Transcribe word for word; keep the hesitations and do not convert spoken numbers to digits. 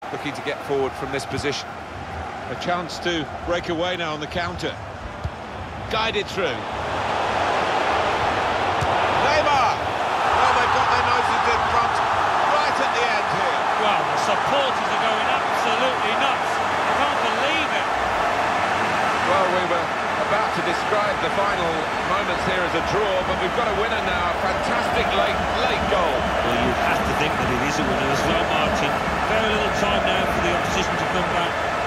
looking to get forward from this position. A chance to break away now on the counter. Guided through. Neymar! Well, they've got their noses in front right at the end here. Well, the supporters are going absolutely nuts. I can't believe it. Well, we were about to describe the final moments here as a draw, but we've got a winner now. A fantastic late, late goal. Well, you have to think that it is a winner as well, Martin. Very little time now for the opposition to come back.